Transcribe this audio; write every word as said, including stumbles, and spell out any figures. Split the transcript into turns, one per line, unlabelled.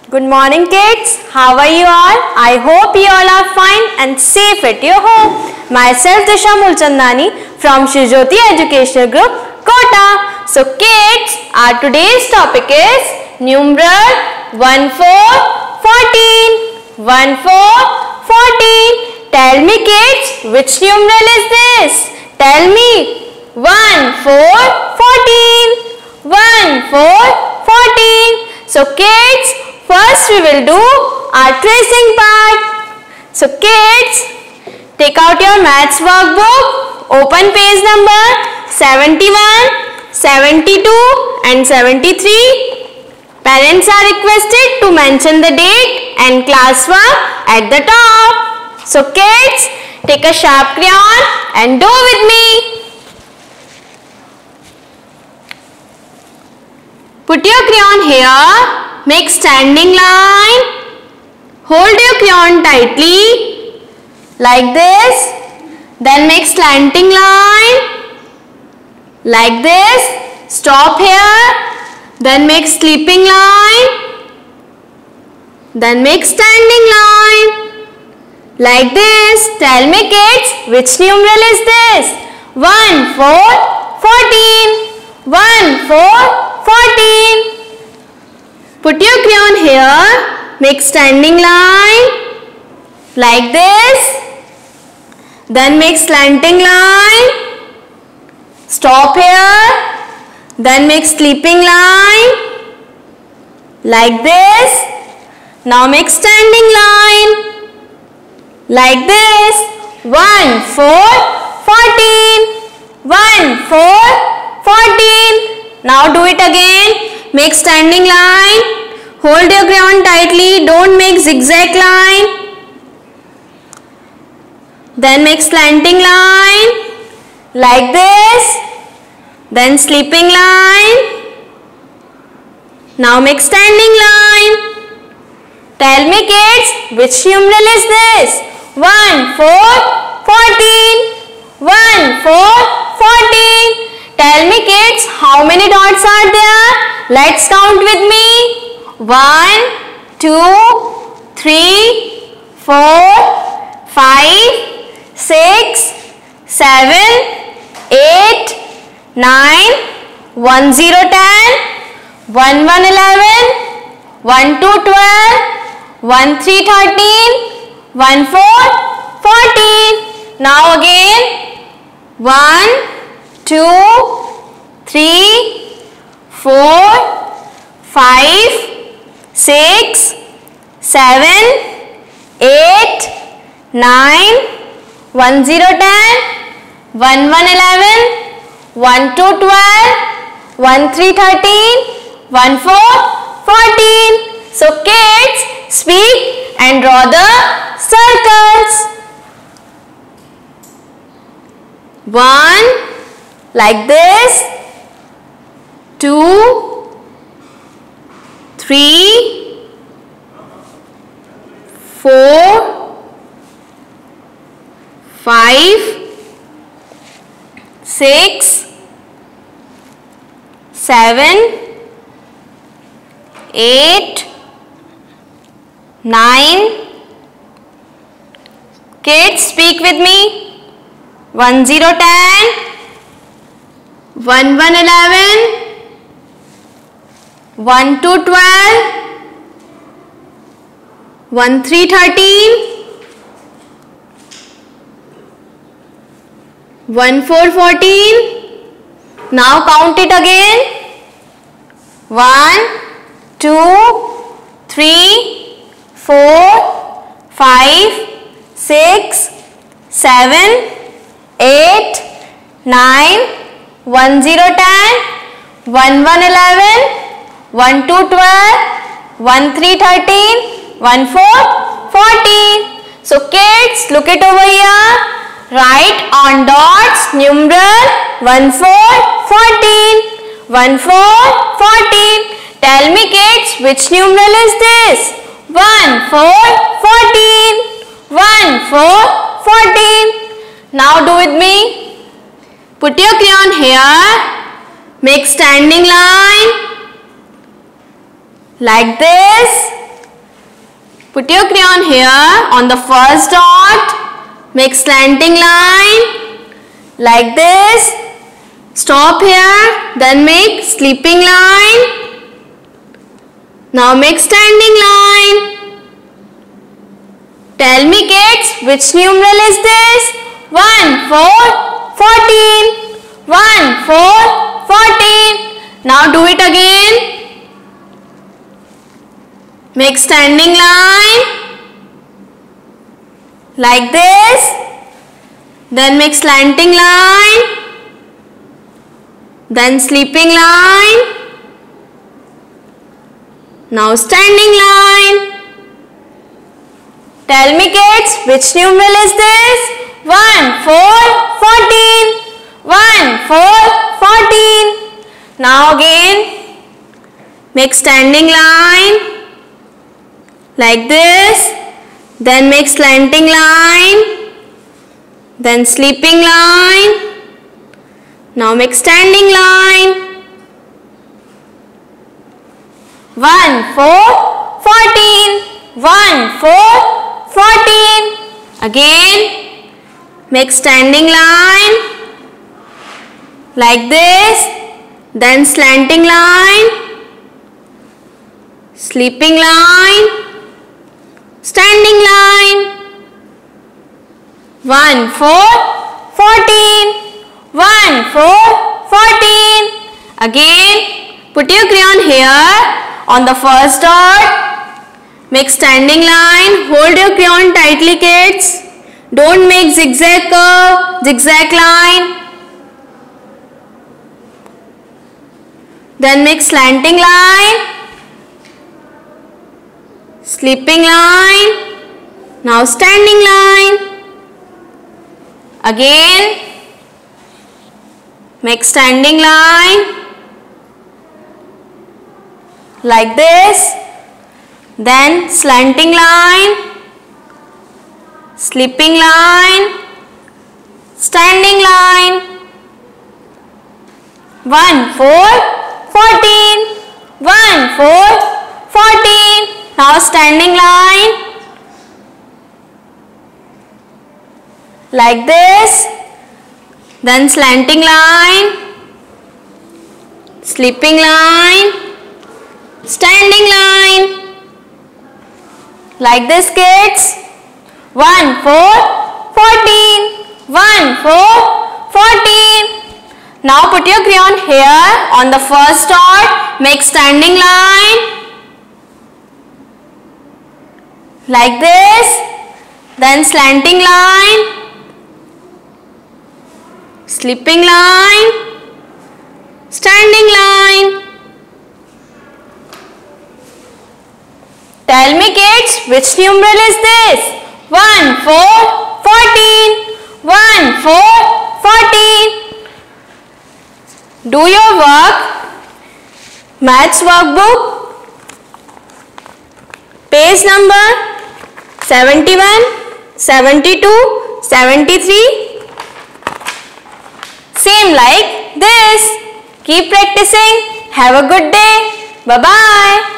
Good morning kids. How are you all? I hope you all are fine and safe at your home. Myself Disha Mulchandani from Shri Jyoti Educational Group, Kota. So kids, our today's topic is numeral one four fourteen. one four fourteen. Tell me kids, which numeral is this? Tell me. one four fourteen. one four fourteen. So kids, first we will do our tracing part. So kids, take out your maths workbook, open page number seventy-one, seventy-two and seventy-three. Parents are requested to mention the date and class work at the top. So kids, take a sharp crayon and do with me. Put your crayon here. Make standing line. Hold your crayon tightly like this. Then make slanting line like this. Stop here. Then make sleeping line. Then make standing line like this. Tell me kids, which numeral is this? one four fourteen. one four fourteen. Put your crayon here, make standing line like this, then make slanting line, stop here, then make sleeping line like this. Now make standing line like this. one four fourteen. one four fourteen. Now do it again. Make standing line. Hold your crayon tightly. Don't make zigzag line. Then make slanting line like this. Then sleeping line. Now make standing line. Tell me kids, which numeral is this? one four fourteen. one four fourteen. Tell me kids, how many dots are there? Let's count with me. one, two, three, four, five, six, seven, eight, nine, one, zero, ten, one, one, eleven, one, two, twelve, one, three, thirteen, one, four, fourteen. Now again. one, two, three, four, five, six, seven, eight, nine, one, zero, ten, one, one, eleven, one, two, twelve, one, three, thirteen, one, four, fourteen. So kids, speak and draw the circles. one like this, two, three, four, five, six, seven, eight, nine. Kids, speak with me. one, zero, ten, one, one, eleven, one, two, twelve, one, three, thirteen, one, four, fourteen. Now count it again. one, two, three, four, five, six, seven, eight, nine, one, zero, ten, one, one, eleven, one, two, twelve, one, three, thirteen, one, four, fourteen. So kids, look it over here. Write on dots numeral one, four, fourteen. one, four, fourteen. Tell me kids, which numeral is this? one, four, fourteen. one, four, fourteen. Now do with me. Put your crayon here. Make standing line like this. Put your crayon here on the first dot. Make slanting line like this. Stop here. Then make sleeping line. Now make standing line. Tell me kids, which numeral is this? one, four, fourteen. one, four, fourteen. Now do it again. Make standing line like this. Then make slanting line. Then sleeping line. Now standing line. Tell me kids, which numeral is this? one, four, fourteen. one, four, fourteen. Now again, make standing line like this. Then make slanting line. Then sleeping line. Now make standing line. one, four, fourteen. one, four, fourteen. Again, make standing line like this. Then slanting line. Sleeping line. Standing line. one, four, fourteen. one, four, fourteen. Again, put your crayon here on the first dot. Make standing line. Hold your crayon tightly kids. Don't make zigzag curve, zigzag line. Then make slanting line. Sleeping line. Now standing line. Again, make standing line like this. Then slanting line. Sleeping line. Standing line. one, four, fourteen. one, four, fourteen. Now standing line like this. Then slanting line. Sleeping line. Standing line like this kids. one, four, fourteen. one, four, fourteen. Now put your crayon here on the first dot. Make standing line like this. Then slanting line. Sleeping line. Standing line. Tell me kids, which numeral is this? one, four, fourteen. one, four, fourteen. Do your work. Maths workbook. Page number seventy-one, seventy-two, seventy-three. Same like this. Keep practicing. Have a good day. Bye-bye.